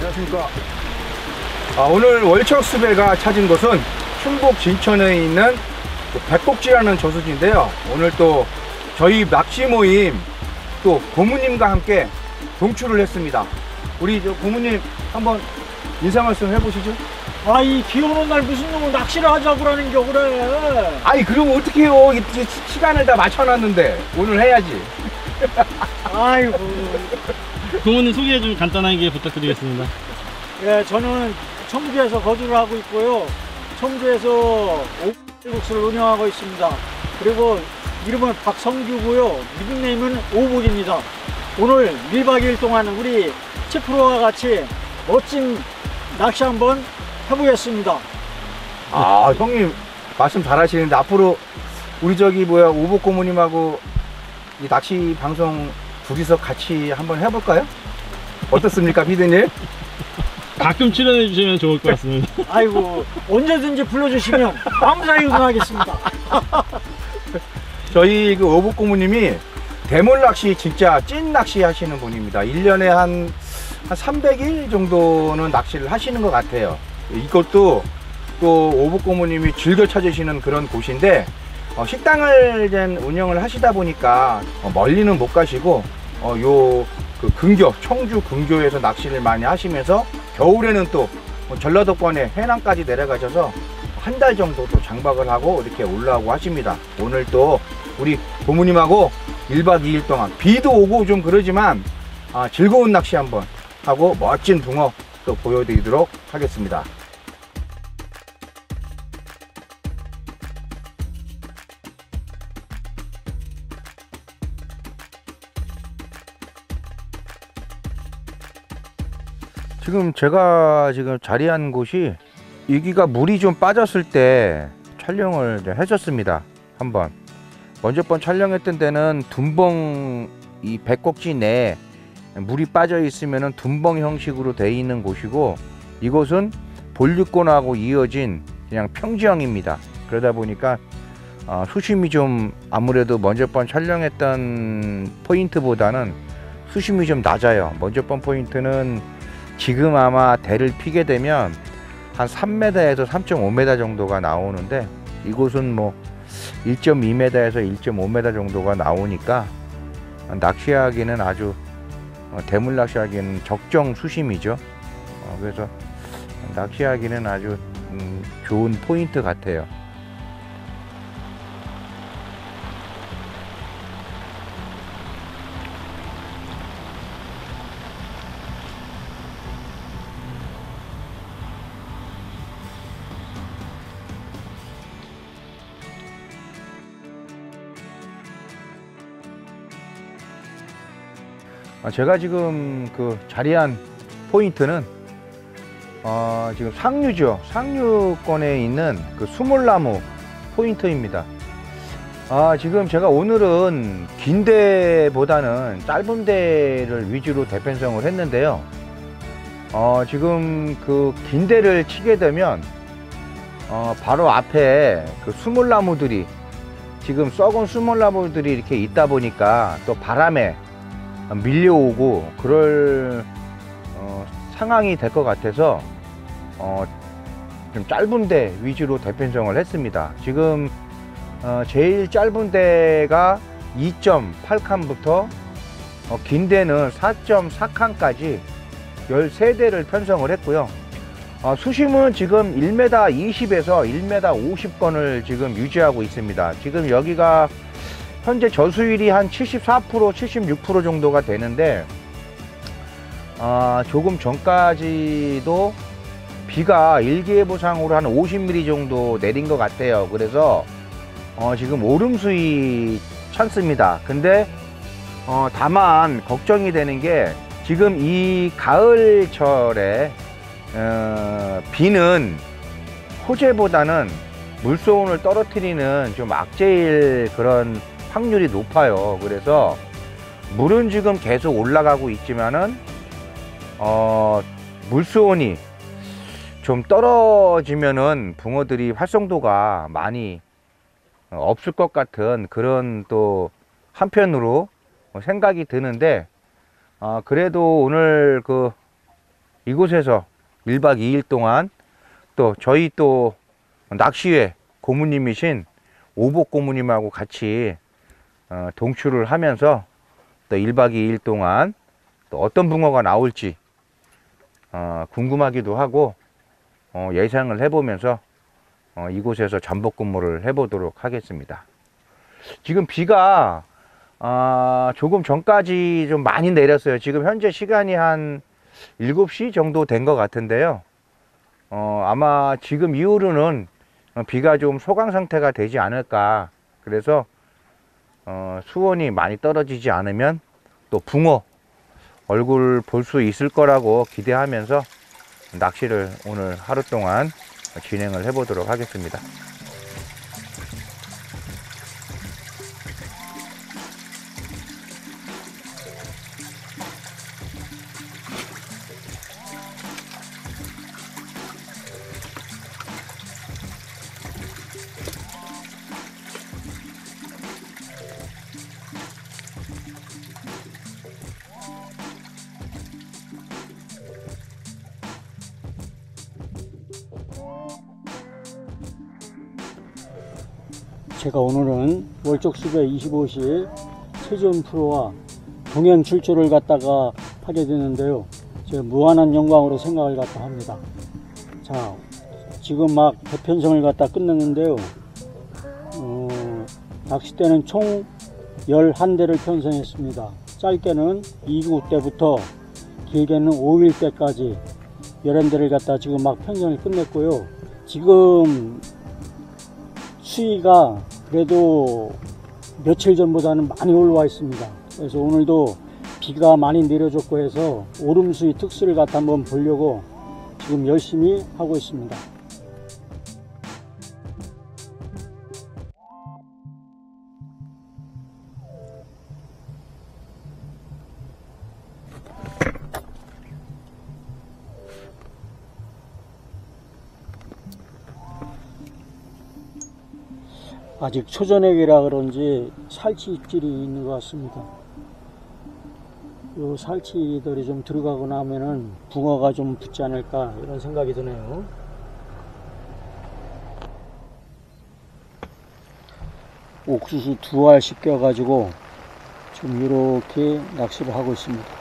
안녕하십니까. 오늘 월척수배가 찾은 곳은 충북 진천에 있는 백곡지라는 저수지인데요. 오늘 또 저희 낚시 모임 또 고모님과 함께 동출을 했습니다. 우리 저 고모님 한번 인사 말씀 해보시죠. 이 비 오는 날 무슨 놈을 낚시를 하자고 그러는 겨 그래. 아니 그러면 어떻게 해요? 시간을 다 맞춰놨는데 오늘 해야지. 아이고. 고모님 소개 좀 간단하게 부탁드리겠습니다. 예, 저는 청주에서 거주를 하고 있고요. 청주에서 오복국수를 운영하고 있습니다. 그리고 이름은 박성규고요. 닉네임은 오복입니다. 오늘 1박 2일 동안 우리 치프로와 같이 멋진 낚시 한번 해보겠습니다. 형님 말씀 잘하시는데 앞으로 우리 오복 고모님하고 이 낚시 방송 둘이서 같이 한번 해볼까요? 어떻습니까, 피디님? 가끔 출연해 주시면 좋을 것 같습니다. 아이고, 언제든지 불러주시면 감사히 응하겠습니다. 저희 그 오복 고모님이 대물 낚시 진짜 찐 낚시 하시는 분입니다. 1년에 한 300일 정도는 낚시를 하시는 것 같아요. 이것도 또 오복 고모님이 즐겨 찾으시는 그런 곳인데 식당을 이제 운영을 하시다 보니까 멀리는 못 가시고 그 근교, 청주 근교에서 낚시를 많이 하시면서 겨울에는 또 전라도권에 해남까지 내려가셔서 한 달 정도 또 장박을 하고 이렇게 올라오고 하십니다. 오늘 또 우리 고모님하고 1박 2일 동안 비도 오고 좀 그러지만 즐거운 낚시 한번 하고 멋진 붕어 또 보여드리도록 하겠습니다. 지금 제가 자리한 곳이 여기가 물이 좀 빠졌을 때 촬영을 했었습니다. 먼저 번 촬영했던 데는 둔벙, 이 백곡지 내에 물이 빠져 있으면 둔벙 형식으로 되어 있는 곳이고, 이곳은 본류권하고 이어진 그냥 평지형입니다. 그러다 보니까 수심이 좀 아무래도 먼저 번 촬영했던 포인트보다는 수심이 좀 낮아요. 먼저 번 포인트는 지금 아마 대를 피게 되면 한 3m에서 3.5m 정도가 나오는데, 이곳은 뭐 1.2m에서 1.5m 정도가 나오니까 낚시하기는 아주 대물 낚시하기는 적정 수심이죠. 그래서 낚시하기는 아주 좋은 포인트 같아요. 제가 지금 그 자리한 포인트는 지금 상류죠. 상류권에 있는 그 수몰나무 포인트입니다. 지금 제가 오늘은 긴 대보다는 짧은 대를 위주로 대편성을 했는데요. 지금 그 긴 대를 치게 되면 바로 앞에 그 수몰나무들이, 지금 썩은 수몰나무들이 이렇게 있다 보니까 또 바람에 밀려오고 그럴 상황이 될 것 같아서 좀 짧은 대 위주로 대편성을 했습니다. 지금 제일 짧은 대가 2.8칸부터 긴 대는 4.4칸까지 13대를 편성을 했고요. 수심은 지금 1m 20에서 1m 50건을 지금 유지하고 있습니다. 지금 여기가 현재 저수율이 한 74%, 76% 정도가 되는데, 조금 전까지도 비가 일기예보상으로 한 50mm 정도 내린 것 같아요. 그래서 지금 오름수위 찬스입니다. 근데 다만 걱정이 되는 게, 지금 이 가을철에 비는 호재보다는 물소운을 떨어뜨리는 좀 악재일 그런 확률이 높아요. 그래서 물은 지금 계속 올라가고 있지만은 물수온이 좀 떨어지면은 붕어들이 활성도가 많이 없을 것 같은 그런 또 한편으로 생각이 드는데, 그래도 오늘 그 이곳에서 1박 2일 동안 또 저희 또 낚시회 고모님이신 오복 고모님하고 같이 동출을 하면서 또 1박 2일 동안 또 어떤 붕어가 나올지 궁금하기도 하고 예상을 해보면서 이곳에서 잠복 근무를 해보도록 하겠습니다. 지금 비가 조금 전까지 좀 많이 내렸어요. 지금 현재 시간이 한 7시 정도 된 것 같은데요. 아마 지금 이후로는 비가 좀 소강 상태가 되지 않을까. 그래서 수온이 많이 떨어지지 않으면 또 붕어 얼굴 볼 수 있을 거라고 기대하면서 낚시를 오늘 하루 동안 진행을 해 보도록 하겠습니다. 제가 오늘은 월적수배 25시 최지훈 프로와 동행 출조를 갖다가 하게 되는데요. 제가 무한한 영광으로 생각을 갖다 합니다. 자, 지금 막 대편성을 갖다 끝냈는데요. 낚싯대는 총 11대를 편성했습니다. 짧게는 2구 때부터 길게는 5일 때까지 11대를 갖다 지금 막 편성을 끝냈고요. 지금 수위가 그래도 며칠 전보다는 많이 올라와 있습니다. 그래서 오늘도 비가 많이 내려줬고 해서 오름수위 특수를 갖다 한번 보려고 지금 열심히 하고 있습니다. 아직 초저녁이라 그런지 살치 입질이 있는 것 같습니다. 요 살치들이 좀 들어가고 나면은 붕어가 좀 붙지 않을까 이런 생각이 드네요. 옥수수 2알씩 껴가지고 좀 이렇게 낚시를 하고 있습니다.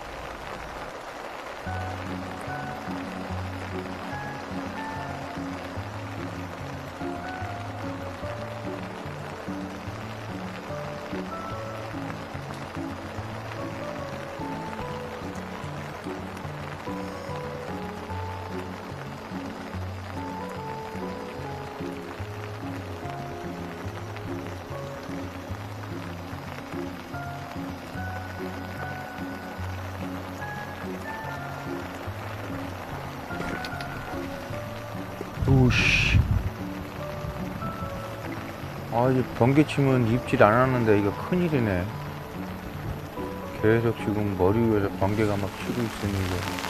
오씨. 이 번개치면 입질 안 하는데 이거 큰일이네. 계속 지금 머리 위에서 번개가 막 치고 있으니 이거.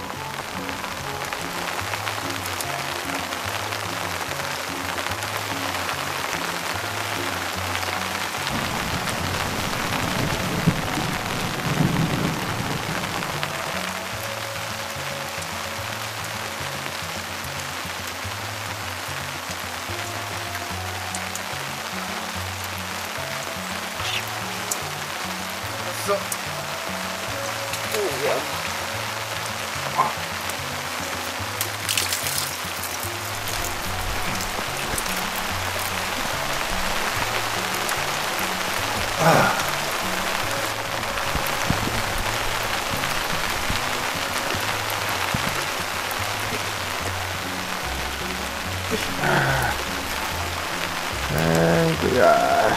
아이고야.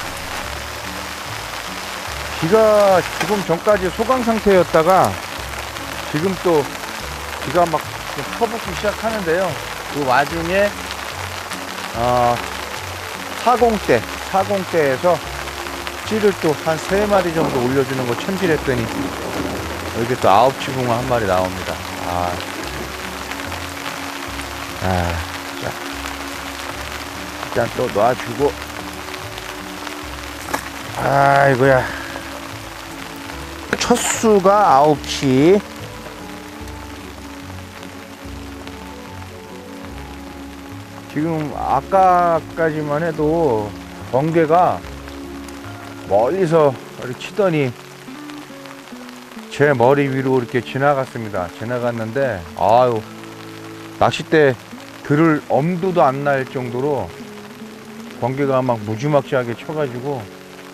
비가 조금 전까지 소강 상태였다가 지금 또 비가 막 퍼붓기 시작하는데요. 그 와중에 40대에서 찌를 또 한 3마리 정도 올려주는 거 챔질했더니 여기 또 9치 붕어 한 마리 나옵니다. 자, 일단 또 놔주고. 아이고야. 첫 수가 9치. 지금 아까까지만 해도 번개가 멀리서 이렇게 치더니 제 머리 위로 이렇게 지나갔습니다. 지나갔는데 아유, 낚싯대 들을 엄두도 안 날 정도로 번개가 막 무지막지하게 쳐가지고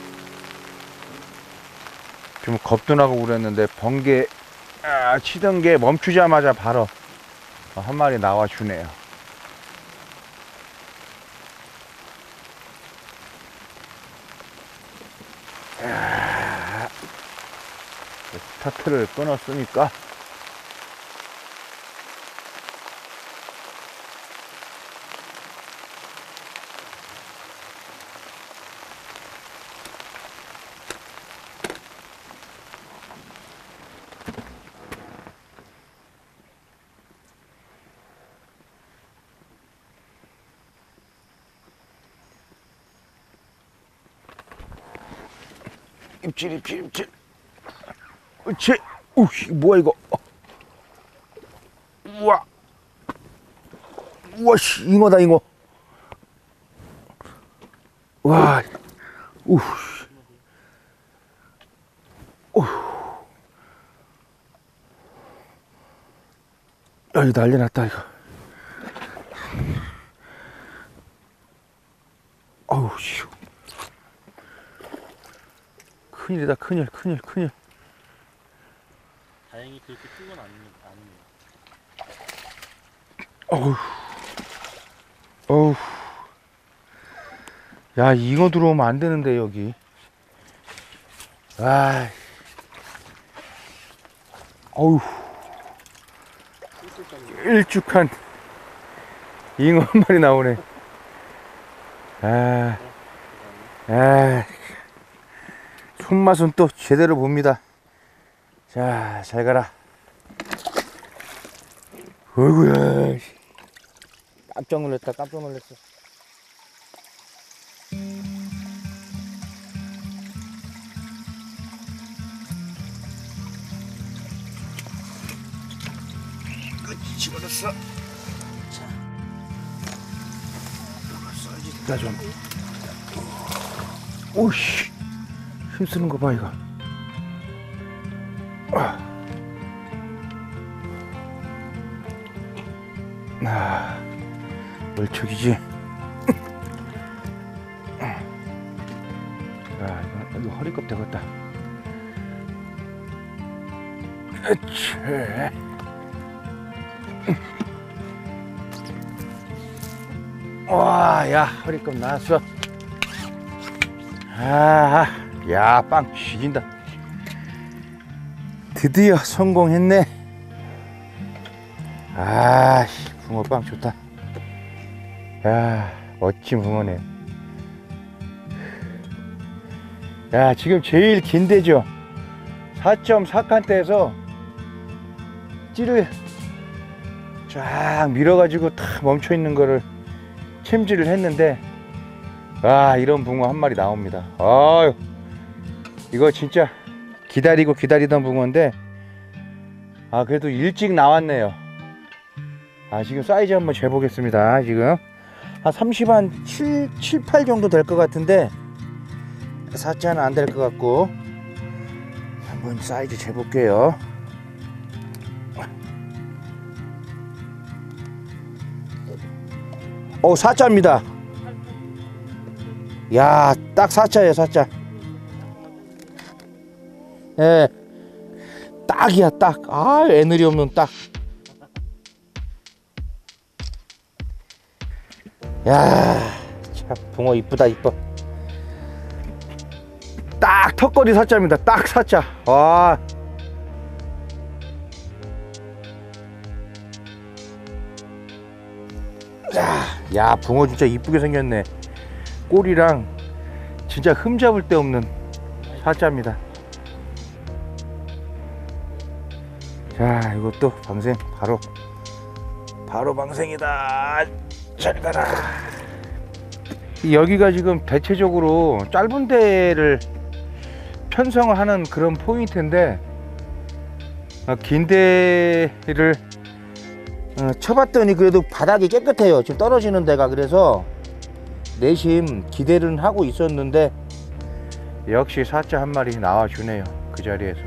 좀 겁도 나고 그랬는데, 번개 치던 게 멈추자마자 바로 한 마리 나와주네요. 스타트를 끊었으니까 입질. 그렇지. 우씨, 뭐야 이거. 우와 씨, 잉어다 잉어. 와. 야, 이거 난리 났다 이거. 어우 씨. 큰일이다, 큰일. 다행히 그렇게 큰 건 아닙니다. 어우. 야, 잉어 들어오면 안 되는데, 여기. 아. 어우. 일쭉한 잉어 한 마리 나오네. 손맛은 또 제대로 봅니다. 자, 잘 가라. 어이구야. 깜짝 놀랐다. 끝이 집어넣었어. 자, 써야지. 나 좀. 오씨, 힘쓰는 거 봐 이거. 멀척이지. 이거 허리껍 되겠다. 와, 야, 허리껍 나왔어. 야, 빵 죽인다. 드디어 성공했네. 붕어빵 좋다. 야, 멋진 붕어네. 야, 지금 제일 긴 데죠. 4.4칸대에서 찌를 쫙 밀어가지고 탁 멈춰 있는 거를 챔질을 했는데, 이런 붕어 한 마리 나옵니다. 아유, 이거 진짜 기다리던 붕어인데, 그래도 일찍 나왔네요. 지금 사이즈 한번 재보겠습니다. 지금 한 30, 한 7, 8 정도 될 것 같은데, 4자는 안 될 것 같고, 한번 사이즈 재볼게요. 오, 4자입니다. 야, 딱 4자예요, 4자. 예, 딱이야, 딱. 애늘이 없는 딱. 야, 참 붕어 이쁘다, 이뻐. 딱 턱걸이 4자입니다. 딱 4자. 와. 야, 붕어 진짜 이쁘게 생겼네. 꼬리랑 진짜 흠잡을 데 없는 4자입니다. 자, 이것도 방생 바로 방생이다. 잘 가라. 여기가 지금 대체적으로 짧은 데를 편성을 하는 그런 포인트인데, 긴 데를 쳐봤더니 그래도 바닥이 깨끗해요. 지금 떨어지는 데가. 그래서 내심 기대를 하고 있었는데 역시 사자 한 마리 나와주네요. 그 자리에서.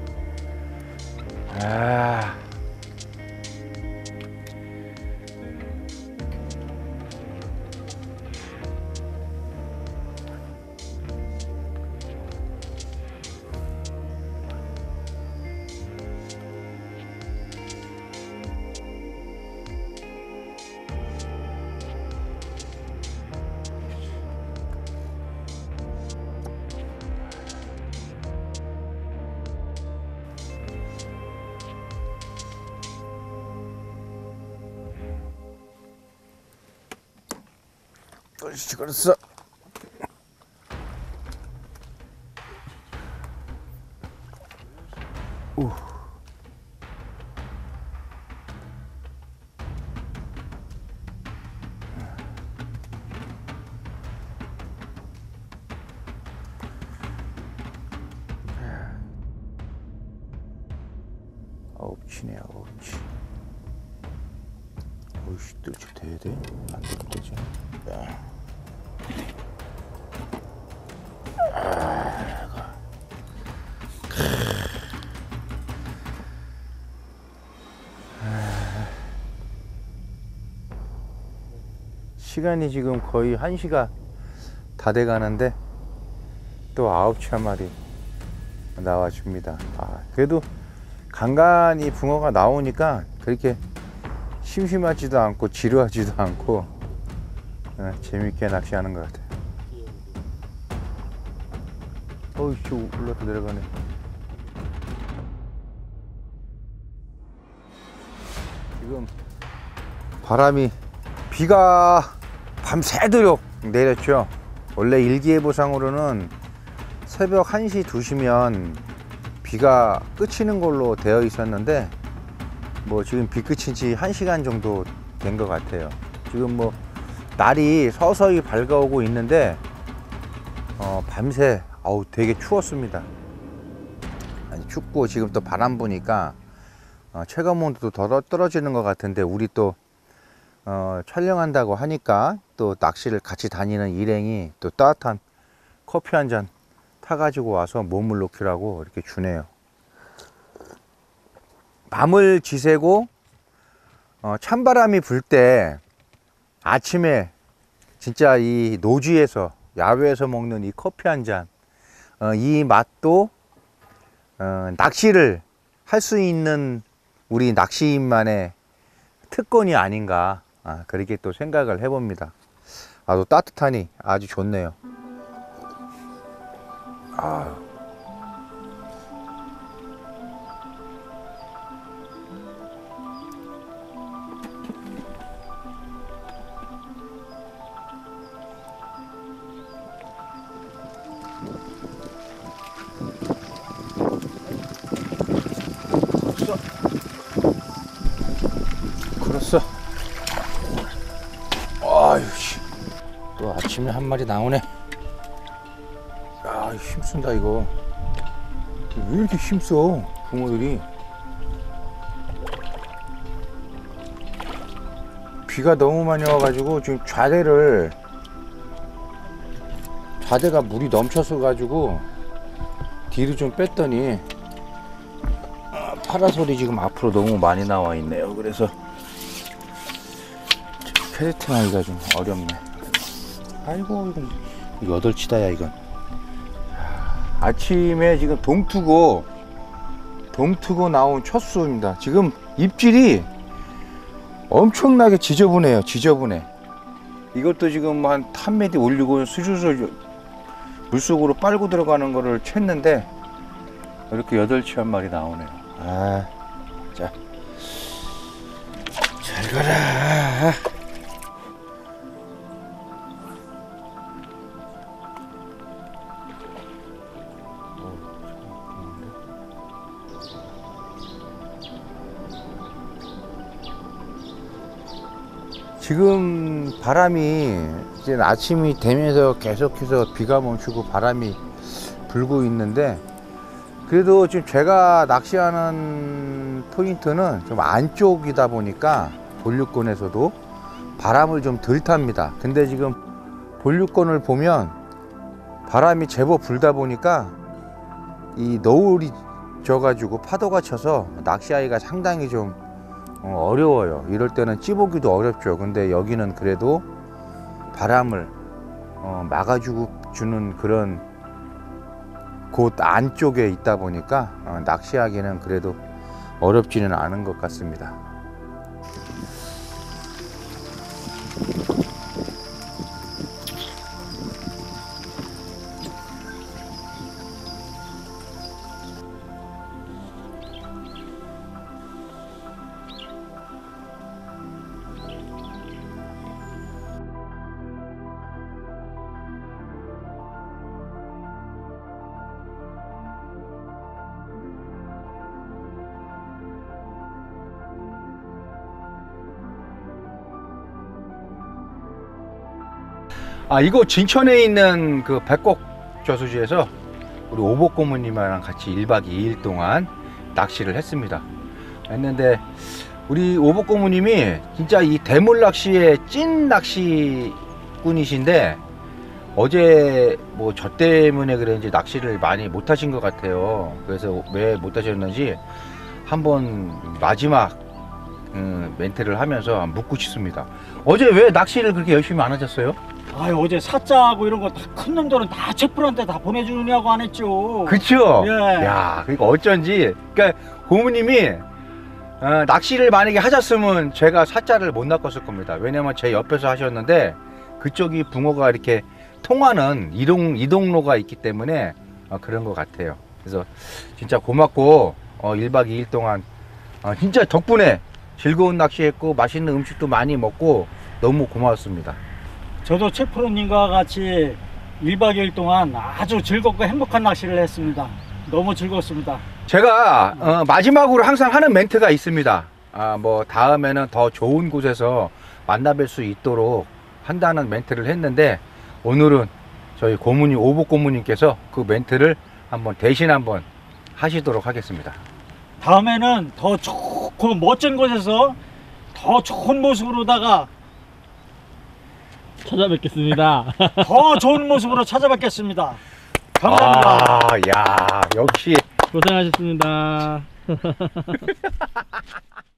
그렇지, 그랬어. 아홉치네, 아홉치. 어이씨, 뜰채 돼야 돼? 안 되면 되지. 야. 시간이 지금 거의 1시가 다 돼 가는데 또 아홉치 한 마리 나와줍니다. 그래도 간간히 붕어가 나오니까 그렇게 심심하지도 않고 지루하지도 않고 재밌게 낚시하는 것 같아요. 어이씨, 올라서 내려가네. 지금 바람이, 비가 밤새도록 내렸죠. 원래 일기예보상으로는 새벽 1시, 2시면 비가 그치는 걸로 되어 있었는데 뭐 지금 비 그친 지 1시간 정도 된 것 같아요. 지금 뭐 날이 서서히 밝아오고 있는데 밤새 되게 추웠습니다. 아니, 춥고 지금 또 바람 부니까 체감 온도도 더 떨어지는 것 같은데, 우리 또 촬영한다고 하니까 또 낚시를 같이 다니는 일행이 또 따뜻한 커피 한 잔 타가지고 와서 몸을 녹이라고 이렇게 주네요. 밤을 지새고 찬바람이 불 때 아침에 진짜 이 노지에서, 야외에서 먹는 이 커피 한 잔, 이 맛도 낚시를 할 수 있는 우리 낚시인만의 특권이 아닌가, 그렇게 또 생각을 해봅니다. 또 따뜻하니 아주 좋네요. 걸었어. 아유, 또 아침에 한 마리 나오네. 야, 힘쓴다 이거. 왜 이렇게 힘써 붕어들이. 비가 너무 많이 와가지고 지금 좌대가 물이 넘쳐서 가지고 뒤로 좀 뺐더니 파라솔이 지금 앞으로 너무 많이 나와 있네요. 그래서 캐스팅 하기가 좀 어렵네. 아이고, 이건 8치다야 이건. 아침에 지금 동투고 나온 첫 수입니다. 지금 입질이 엄청나게 지저분해요. 지저분해. 이것도 지금 한 3m 올리고 수주술 물속으로 빨고 들어가는 거를 챘는데 이렇게 8치 한 마리 나오네요. 자, 잘 가라. 지금 바람이 이제 아침이 되면서 계속해서 비가 멈추고 바람이 불고 있는데, 그래도 지금 제가 낚시하는 포인트는 좀 안쪽이다 보니까 본류권에서도 바람을 좀 덜 탑니다. 근데 지금 본류권을 보면 바람이 제법 불다 보니까 이 너울이 져가지고 파도가 쳐서 낚시하기가 상당히 좀 어려워요. 이럴 때는 찌보기도 어렵죠. 근데 여기는 그래도 바람을 막아주고 주는 그런 곳 안쪽에 있다 보니까 낚시하기는 그래도 어렵지는 않은 것 같습니다. 이거 진천에 있는 그 백곡 저수지에서 우리 오복 고모님이랑 같이 1박 2일 동안 낚시를 했습니다. 했는데 우리 오복 고모님이 진짜 이 대물 낚시의 찐 낚시꾼이신데 어제 뭐 저 때문에 그런지 낚시를 많이 못 하신 것 같아요. 그래서 왜 못 하셨는지 한번 마지막 멘트를 하면서 묻고 싶습니다. 어제 왜 낚시를 그렇게 열심히 안 하셨어요? 어제 사자하고 이런 거 다 큰 놈들은 다 채플한테 다 보내주느냐고 안 했죠. 그쵸? 예. 야, 그러니까 어쩐지. 그러니까 고모님이 낚시를 만약에 하셨으면 제가 사자를 못 낚았을 겁니다. 왜냐면 제 옆에서 하셨는데 그쪽이 붕어가 이렇게 통하는 이동로가 있기 때문에 그런 것 같아요. 그래서 진짜 고맙고 1박 2일 동안 진짜 덕분에 즐거운 낚시했고 맛있는 음식도 많이 먹고 너무 고마웠습니다. 저도 채프로님과 같이 1박 2일 동안 아주 즐겁고 행복한 낚시를 했습니다. 너무 즐거웠습니다. 제가 마지막으로 항상 하는 멘트가 있습니다. 뭐 다음에는 더 좋은 곳에서 만나뵐 수 있도록 한다는 멘트를 했는데 오늘은 저희 고모님, 오복 고모님께서 그 멘트를 대신 한번 하시도록 하겠습니다. 다음에는 더 좋고 멋진 곳에서 더 좋은 모습으로다가 찾아뵙겠습니다. 더 좋은 모습으로 찾아뵙겠습니다. 감사합니다. 야, 역시 고생하셨습니다.